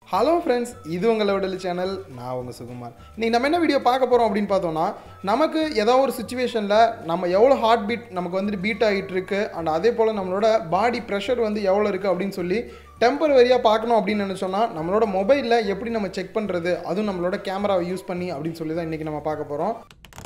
Hello friends, இது உங்களோட channel. நான் உங்கள் சுகுமார். இன்றைக்கி நம்ம என்ன வீடியோ பார்க்க போகிறோம் அப்படின்னு பார்த்தோன்னா, நமக்கு ஏதோ ஒரு சுச்சுவேஷனில் நம்ம எவ்வளோ ஹார்ட் பீட் நமக்கு வந்துட்டு பீட் ஆகிட்டு இருக்கு, அண்ட் அதே போல் நம்மளோட பாடி ப்ரெஷர் வந்து எவ்வளோ இருக்குது அப்படின்னு சொல்லி டெம்பரவரியாக பார்க்கணும் அப்படின்னு நினச்சோன்னா, நம்மளோட மொபைலில் எப்படி நம்ம செக் பண்ணுறது, அதுவும் நம்மளோட கேமராவை யூஸ் பண்ணி அப்படின்னு சொல்லி தான் இன்றைக்கி நம்ம பார்க்க போகிறோம்.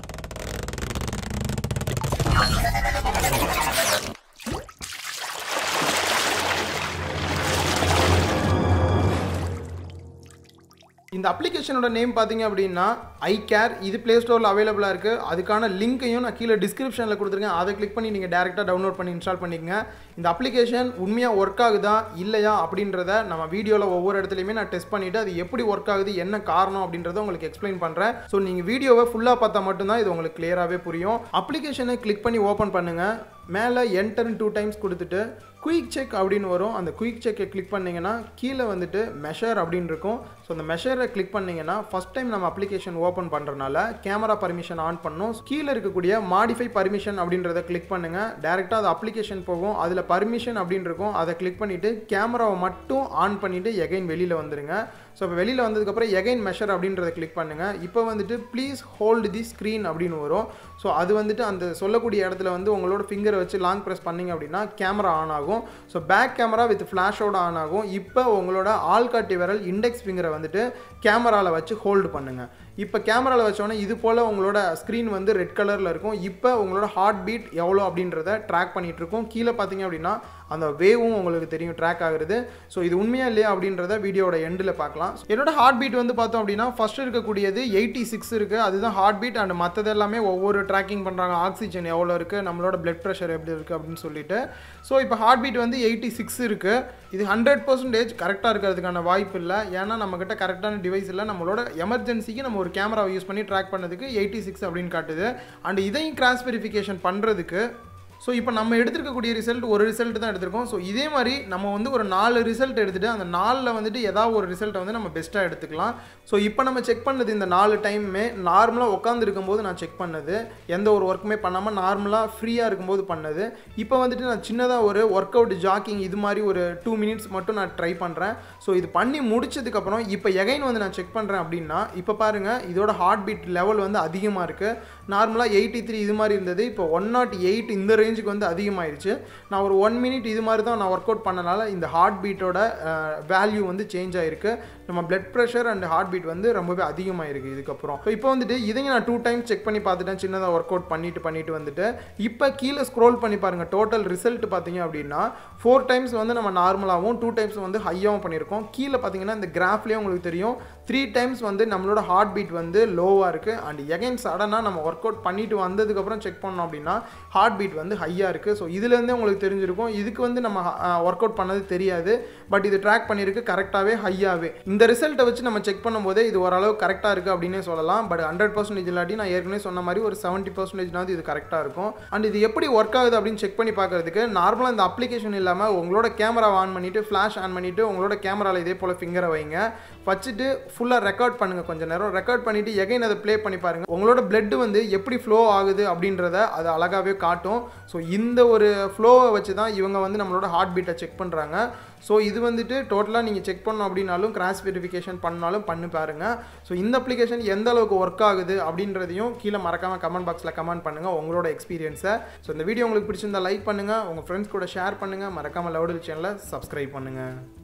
இந்த அப்ளிகேஷனோட நேம் பார்த்தீங்க அப்படின்னா iCare. இது ப்ளே ஸ்டோரில் அவைலபிளாக இருக்குது. அதுக்கான லிங்க்கையும் நான் கீழே டிஸ்கிரிப்ஷனில் கொடுத்துருக்கேன். அதை கிளிக் பண்ணி நீங்கள் டேரெக்டாக டவுன்லோட் பண்ணி இன்ஸ்டால் பண்ணிக்கங்க. இந்த அப்ளிகேஷன் உண்மையாக ஒர்க் ஆகுதா இல்லையா அப்படின்றத நம்ம வீடியோவில் ஒவ்வொரு இடத்துலையுமே நான் டெஸ்ட் பண்ணிவிட்டு அது எப்படி ஒர்க் ஆகுது, என்ன காரணம் அப்படின்றத உங்களுக்கு எக்ஸ்பிளைன் பண்ணுறேன். ஸோ நீங்கள் வீடியோவை ஃபுல்லாக பார்த்தா மட்டும்தான் இது உங்களுக்கு கிளியராகவே புரியும். அப்ளிகேஷனை கிளிக் பண்ணி ஓப்பன் பண்ணுங்கள். மேலே என்டர்னு 2 டைம்ஸ் கொடுத்துட்டு குயிக் செக் அப்படின்னு வரும். அந்த குயிக் செக்கை கிளிக் பண்ணிங்கன்னா கீழே வந்துட்டு மெஷர் அப்படின்னு இருக்கும். ஸோ அந்த மெஷரை கிளிக் பண்ணிங்கன்னா ஃபஸ்ட் டைம் நம்ம அப்ளிகேஷன் ஓப்பன் பண்ணுறதுனால கேமரா பர்மிஷன் ஆன் பண்ணணும். கீழே இருக்கக்கூடிய மாடிஃபை பர்மிஷன் அப்படின்றத கிளிக் பண்ணுங்கள். டேரெக்டாக அது அப்ளிகேஷன் போகும். அதில் பர்மிஷன் அப்படின்னு இருக்கும். அதை கிளிக் பண்ணிவிட்டு கேமராவை மட்டும் ஆன் பண்ணிவிட்டு எகைன் வெளியில் வந்துடுங்க. ஸோ இப்போ வெளியில் வந்ததுக்கப்புறம் எகைன் மெஷர் அப்படின்றத கிளிக் பண்ணுங்கள். இப்போ வந்துட்டு ப்ளீஸ் ஹோல்டு தி ஸ்க்ரீன் அப்படின்னு வரும். ஸோ அது வந்துட்டு அந்த சொல்லக்கூடிய இடத்துல வந்து உங்களோட ஃபிங்கரை வச்சு லாங் ப்ரெஸ் பண்ணிங்க அப்படின்னா கேமரா ஆன் ஆகும். ஸோ பேக் கேமரா வித் ஃப்ளாஷோட ஆன் ஆகும். இப்போ உங்களோட ஆள்காட்டி விரல் இண்டெக்ஸ் ஃபிங்கரை வந்துட்டு கேமராவில் வச்சு ஹோல்டு பண்ணுங்கள். இப்போ கேமராவில் வச்சோன்னே இது போல் உங்களோட ஸ்க்ரீன் வந்து ரெட் கலரில் இருக்கும். இப்போ உங்களோட ஹார்ட் பீட் எவ்வளோ அப்படின்றத ட்ராக் பண்ணிகிட்ருக்கோம். கீழே பார்த்தீங்க அப்படின்னா அந்த வேவும் உங்களுக்கு தெரியும் ட்ராக் ஆகுறது. ஸோ இது உண்மையாக இல்லையா அப்படின்றத வீடியோட எண்டில் பார்க்கலாம். என்னோட ஹார்ட் பீட் வந்து பார்த்தோம் அப்படின்னா ஃபஸ்ட்டு இருக்கக்கூடியது 86 இருக்குது. அதுதான் ஹார்ட் பீட். அண்ட் மற்றது எல்லாமே ஒவ்வொரு ட்ராக்கிங் பண்ணுறாங்க. ஆக்சிஜன் எவ்வளோ இருக்குது, நம்மளோட பிளட் ப்ரெஷர் எப்படி இருக்குது அப்படின்னு சொல்லிட்டு. ஸோ இப்போ ஹார்ட் பீட் வந்து 86 இருக்குது. இது 100% கரெக்டாக இருக்கிறதுக்கான வாய்ப்பு இல்லை. ஏன்னா நம்மக்கிட்ட கரெக்டான டிவைஸ் இல்லை. நம்மளோட எமர்ஜென்சிக்கு நம்ம ஒரு கேமராவை யூஸ் பண்ணி ட்ராக் பண்ணதுக்கு 86 அப்படின்னு காட்டுது. அண்ட் இதையும் கிராஸ் வெரிஃபிகேஷன் பண்ணுறதுக்கு ஸோ இப்போ நம்ம எடுத்துருக்கக்கூடிய ரிசல்ட் ஒரு ரிசல்ட் தான் எடுத்திருக்கோம். ஸோ இதே மாதிரி நம்ம வந்து ஒரு 4 ரிசல்ட் எடுத்துகிட்டு அந்த 4ல் வந்துட்டு ஏதாவது ஒரு ரிசல்ட்டை வந்து நம்ம பெஸ்ட்டாக எடுத்துக்கலாம். ஸோ இப்போ நம்ம செக் பண்ணது இந்த 4 டைமுமே நார்மலாக உட்காந்துருக்கும் போது நான் செக் பண்ணது, எந்த ஒரு ஒர்க்குமே பண்ணாமல் நார்மலாக ஃப்ரீயாக இருக்கும்போது பண்ணது. இப்போ வந்துட்டு நான் சின்னதாக ஒரு ஒர்க் அவுட் ஜாக்கிங் இது மாதிரி ஒரு 2 மினிட்ஸ் மட்டும் நான் ட்ரை பண்ணுறேன். ஸோ இது பண்ணி முடிச்சதுக்கப்புறம் இப்போ எகைன் வந்து நான் செக் பண்ணுறேன் அப்படின்னா இப்போ பாருங்கள் இதோட ஹார்ட் பீட் லெவல் வந்து அதிகமாக இருக்குது. நார்மலாக 83 இது மாதிரி இருந்தது. இப்போ 108 இந்த ரேஞ்சுக்கு வந்து அதிகமாகிடுச்சு. நான் ஒரு 1 மினிட் இது மாதிரி தான் நான் ஒர்க் அவுட் பண்ணனால இந்த ஹார்ட் பீட்டோட வேல்யூ வந்து சேஞ்ச் ஆகிருக்கு. நம்ம blood pressure and heart beat வந்து ரொம்பவே அதிகமாகிருக்கு இதுக்கப்புறம். ஸோ இப்போ வந்துட்டு இதையும் நான் 2 டைம்ஸ் செக் பண்ணி பார்த்துட்டேன். சின்னதாக ஒர்க் அவுட் பண்ணிட்டு வந்துட்டு இப்போ கீழே ஸ்க்ரோல் பண்ணி பாருங்கள். டோட்டல் ரிசல்ட் பார்த்தீங்க அப்படின்னா 4 டைம்ஸ் வந்து நம்ம நார்மலாகவும் 2 டைம்ஸ் வந்து ஹையாகவும் பண்ணியிருக்கோம். கீழே பார்த்தீங்கன்னா இந்த கிராஃப்லேயே உங்களுக்கு தெரியும் 3 டைம்ஸ் வந்து நம்மளோட ஹார்ட் பீட் வந்து லோவாக இருக்குது. அண்ட் எகைன் சடனாக நம்ம ஒர்க் அவுட் பண்ணிட்டு வந்ததுக்கப்புறம் செக் பண்ணோம் அப்படின்னா ஹார்ட் பீட் வந்து ஹையாக இருக்குது. ஸோ இதுலேருந்தே உங்களுக்கு தெரிஞ்சிருக்கும் இதுக்கு வந்து நம்ம ஒர்க் அவுட் பண்ணது தெரியாது. பட் இது ட்ராக் பண்ணியிருக்கு கரெக்டாகவே ஹையாகவே. இந்த ரிசல்ட்டை வச்சு நம்ம செக் பண்ணும்போதே இது ஓரளவு கரெக்டாக இருக்குது அப்படின்னே சொல்லலாம். பட் 100% இல்லாட்டி நான் ஏற்கனவே சொன்ன மாதிரி ஒரு 70% இது கரெக்டாக இருக்கும். அண்ட் இது எப்படி ஒர்க் ஆகுது அப்படின்னு செக் பண்ணி பார்க்குறதுக்கு நார்மலாக இந்த அப்ளிகேஷன் இல்லாமல் உங்களோட கேமரா ஆன் பண்ணிவிட்டு ஃப்ளாஷ் ஆன் பண்ணிவிட்டு உங்களோட கேமராவில் இதே போல் ஃபிங்கரை வைங்க. வச்சுட்டு ஃபுல்லாக ரெக்கார்ட் பண்ணுங்கள். கொஞ்சம் நேரம் ரெக்கார்ட் பண்ணிவிட்டு எகைன் அதை ப்ளே பண்ணி பாருங்கள். உங்களோட பிளட் வந்து எப்படி ஃப்ளோ ஆகுது அப்படின்றத அது அழகாகவே காட்டும். ஸோ இந்த ஒரு ஃப்ளோவை வச்சு தான் இவங்க வந்து நம்மளோட ஹார்ட் பீட்டை செக் பண்ணுறாங்க. ஸோ இது வந்துட்டு டோட்டலாக நீங்கள் செக் பண்ணணும் அப்படின்னாலும் கிராஸ் வெரிஃபிகேஷன் பண்ணாலும் பண்ணி பாருங்கள். ஸோ இந்த அப்ளிகேஷன் எந்த அளவுக்கு ஒர்க் ஆகுது அப்படின்றதையும் கீழே மறக்காமல் கமெண்ட் பாக்ஸில் கமெண்ட் பண்ணுங்கள் உங்களோட எக்ஸ்பீரியன்ஸை. ஸோ இந்த வீடியோ உங்களுக்கு பிடிச்சிருந்தா லைக் பண்ணுங்கள், உங்கள் ஃப்ரெண்ட்ஸ் கூட ஷேர் பண்ணுங்கள், மறக்காமல் லவுடல் சேனலை சப்ஸ்கிரைப் பண்ணுங்கள்.